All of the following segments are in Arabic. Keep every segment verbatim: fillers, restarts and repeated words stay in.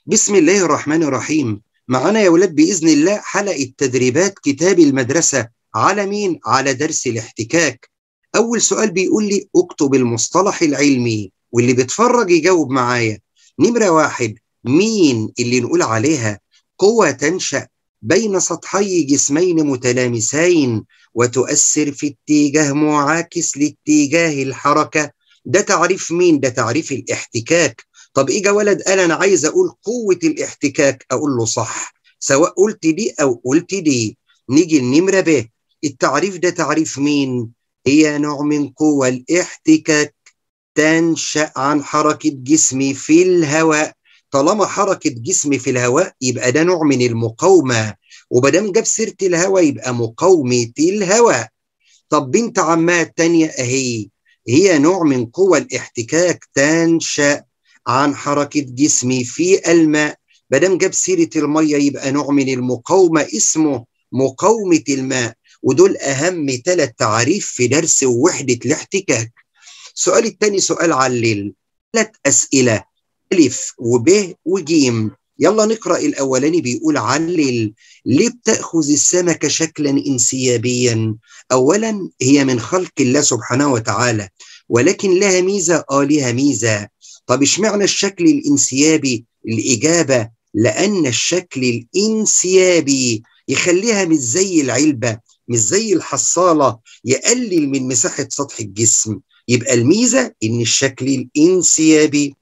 بسم الله الرحمن الرحيم. معنا يا ولاد بإذن الله حلقة تدريبات كتاب المدرسة على مين؟ على درس الاحتكاك. أول سؤال بيقول لي اكتب المصطلح العلمي، واللي بيتفرج يجاوب معايا. نمرة واحد، مين اللي نقول عليها قوة تنشأ بين سطحي جسمين متلامسين وتؤثر في اتجاه معاكس لاتجاه الحركة؟ ده تعريف مين؟ ده تعريف الاحتكاك. طب اجى ولد قال انا عايز اقول قوة الاحتكاك، اقول له صح سواء قلت دي او قلت دي. نيجي النمرة ب، التعريف ده تعريف مين؟ هي نوع من قوى الاحتكاك تنشأ عن حركة جسمي في الهواء. طالما حركة جسمي في الهواء يبقى ده نوع من المقاومة، ومادام جاب سيرة الهواء يبقى مقاومة الهواء. طب بنت عمها التانية اهي، هي نوع من قوى الاحتكاك تنشأ عن حركة جسمي في الماء. مادام جاب سيرة المية يبقى نوع من المقاومة اسمه مقاومة الماء. ودول أهم ثلاث تعريف في درس وحدة الاحتكاك. السؤال الثاني سؤال علل، ثلاث أسئلة ألف وب وجيم. يلا نقرأ الأولاني بيقول علل، ليه بتأخذ السمكة شكلا انسيابيا؟ أولا هي من خلق الله سبحانه وتعالى، ولكن لها ميزة. آه لها ميزة. طب اشمعنى الشكل الانسيابي؟ الإجابة لأن الشكل الانسيابي يخليها مش زي العلبة، مش زي الحصالة، يقلل من مساحة سطح الجسم. يبقى الميزة إن الشكل الانسيابي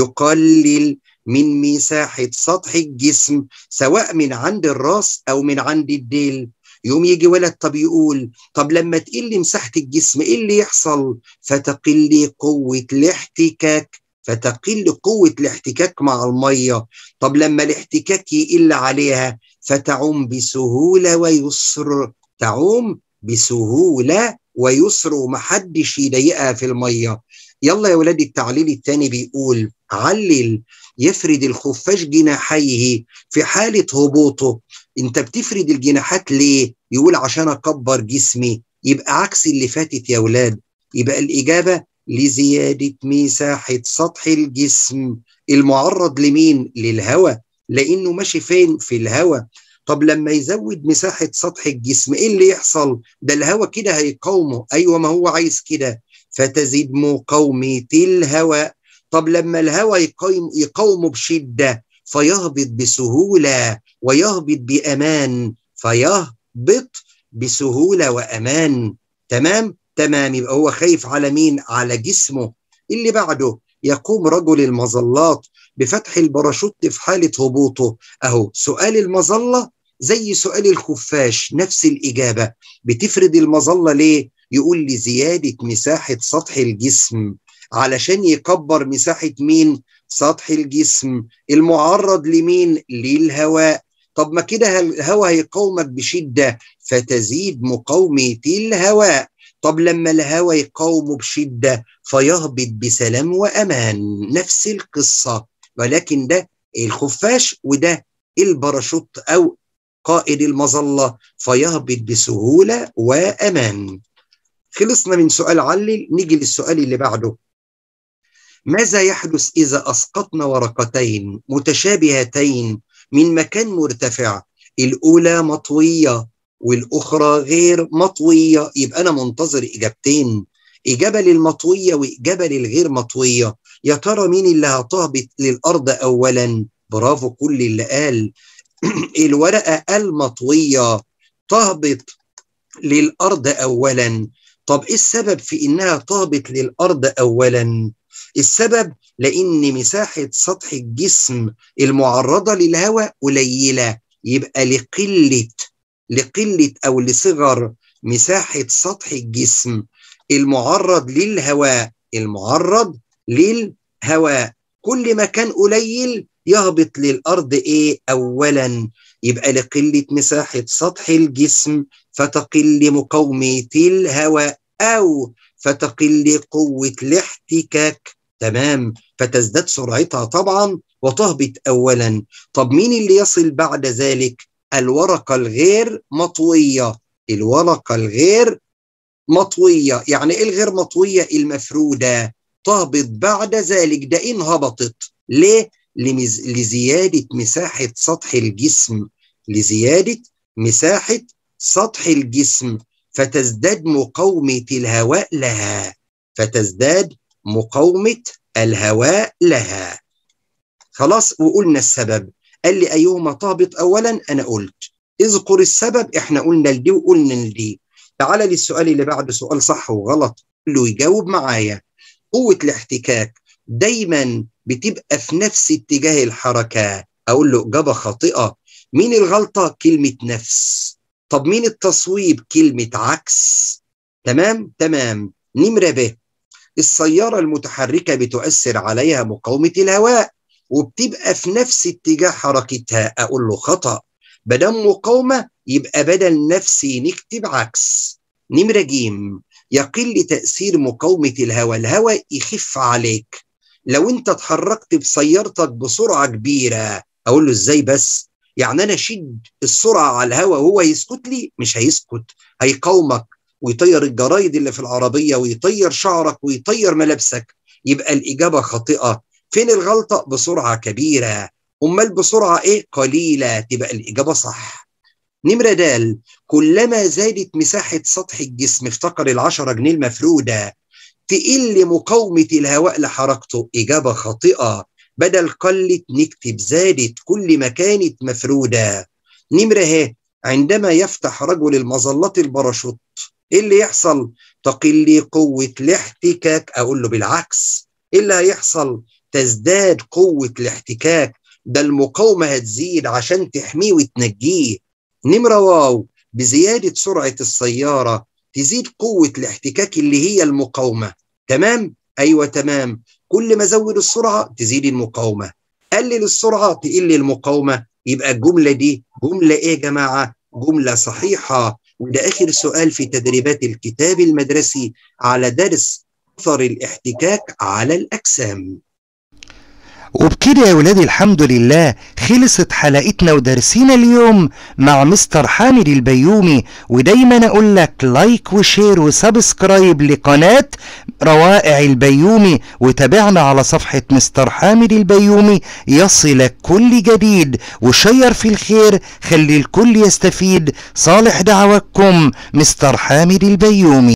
يقلل من مساحة سطح الجسم سواء من عند الراس أو من عند الديل. يوم يجي ولد طب يقول طب لما تقل مساحة الجسم إيه اللي يحصل؟ فتقل قوة الاحتكاك، فتقل قوة الاحتكاك مع المية. طب لما الاحتكاك يقل عليها فتعوم بسهولة ويسر، تعوم بسهولة ويسر ومحدش يضايقها في المية. يلا يا ولاد التعليل الثاني بيقول علل، يفرد الخفاش جناحيه في حالة هبوطه. انت بتفرد الجناحات ليه؟ يقول عشان اكبر جسمي. يبقى عكس اللي فاتت يا ولاد. يبقى الإجابة لزيادة مساحة سطح الجسم المعرض لمين؟ للهواء، لأنه ماشي فين؟ في الهواء. طب لما يزود مساحة سطح الجسم ايه اللي يحصل؟ ده الهواء كده هيقاومه. ايوه ما هو عايز كده، فتزيد مقاومة الهواء. طب لما الهواء يقاوم يقاومه بشدة فيهبط بسهولة ويهبط بأمان، فيهبط بسهولة وأمان. تمام؟ تمام. يبقى هو خايف على مين؟ على جسمه. اللي بعده، يقوم رجل المظلات بفتح الباراشوت في حالة هبوطه. أهو سؤال المظلة زي سؤال الخفاش، نفس الإجابة. بتفرد المظلة ليه؟ يقول لي زيادة مساحة سطح الجسم علشان يكبر مساحة مين؟ سطح الجسم المعرض لمين؟ للهواء. طب ما كده الهواء هيقاومك بشدة فتزيد مقاومة الهواء. طب لما الهواء يقاومه بشدة فيهبط بسلام وأمان، نفس القصة. ولكن ده الخفاش وده الباراشوت أو قائد المظلة، فيهبط بسهولة وأمان. خلصنا من سؤال علل، نيجي للسؤال اللي بعده. ماذا يحدث إذا أسقطنا ورقتين متشابهتين من مكان مرتفع؟ الأولى مطوية والأخرى غير مطوية. يبقى أنا منتظر إجابتين، إجابة للمطوية وإجابة للغير مطوية. يا ترى مين اللي هتهبط للأرض أولا؟ برافو كل اللي قال الورقة المطوية تهبط للأرض أولا. طب إيه السبب في إنها تهبط للأرض أولا؟ السبب لأن مساحة سطح الجسم المعرضة للهواء قليلة. يبقى لقلة لقلة أو لصغر مساحة سطح الجسم المعرض للهواء، المعرض للهواء كل ما كان قليل يهبط للأرض إيه؟ أولا. يبقى لقلة مساحة سطح الجسم فتقل مقاومة الهواء أو فتقل قوة الاحتكاك. تمام، فتزداد سرعتها طبعا وتهبط أولا. طب مين اللي يصل بعد ذلك؟ الورقة الغير مطوية، الورقة الغير مطوية. يعني إيه الغير مطوية؟ المفرودة تهبط بعد ذلك. ده إن هبطت ليه؟ لمز... لزيادة مساحة سطح الجسم، لزيادة مساحة سطح الجسم، فتزداد مقاومة الهواء لها، فتزداد مقاومة الهواء لها. خلاص، وقلنا السبب. قال لي أيهما تهبط أولا؟ أنا قلت اذكر السبب، احنا قلنا لدي وقلنا لدي. تعال للسؤال اللي بعده، سؤال صح وغلط، له يجاوب معايا. قوة الاحتكاك دايما بتبقى في نفس اتجاه الحركة. أقول له إجابة خاطئة. مين الغلطة؟ كلمة نفس. طب مين التصويب؟ كلمة عكس. تمام تمام. نمرة ب، السيارة المتحركة بتؤثر عليها مقاومة الهواء وبتبقى في نفس اتجاه حركتها. أقول له خطأ، بدل مقاومة يبقى بدل نفسي نكتب عكس. نمرة ج، يقل تأثير مقاومة الهواء، الهواء يخف عليك لو انت اتحركت بسيارتك بسرعة كبيرة. أقول له ازاي بس؟ يعني أنا شد السرعة على الهواء وهو يسكت لي؟ مش هيسكت، هيقاومك ويطير الجرايد اللي في العربية ويطير شعرك ويطير ملابسك. يبقى الإجابة خاطئة. فين الغلطة؟ بسرعة كبيرة. أمال بسرعة إيه؟ قليلة. تبقى الإجابة صح. نمرة د، كلما زادت مساحة سطح الجسم، افتكر العشرة جنيه المفرودة، تقل مقاومة الهواء لحركته. إجابة خاطئة، بدل قلت نكتب زادت كل ما كانت مفرودة. نمرة ه، عندما يفتح رجل المظلات الباراشوت إيه اللي يحصل؟ تقل قوة الاحتكاك. أقول له بالعكس، إيه اللي هيحصل؟ تزداد قوة الاحتكاك، ده المقاومة هتزيد عشان تحميه وتنجيه. نمرة واو، بزيادة سرعة السيارة تزيد قوة الاحتكاك اللي هي المقاومة. تمام؟ أيوة تمام. كل ما زود السرعة تزيد المقاومة، قلل السرعة تقل المقاومة. يبقى الجملة دي جملة إيه يا جماعة؟ جملة صحيحة. وده آخر سؤال في تدريبات الكتاب المدرسي على درس أثر الاحتكاك على الأجسام. وبكده يا ولادي الحمد لله خلصت حلقتنا ودرسينا اليوم مع مستر حامد البيومي. ودايما اقول لك لايك وشير وسبسكرايب لقناة روائع البيومي، وتابعنا على صفحة مستر حامد البيومي يصلك كل جديد، وشير في الخير خلي الكل يستفيد. صالح دعواتكم مستر حامد البيومي.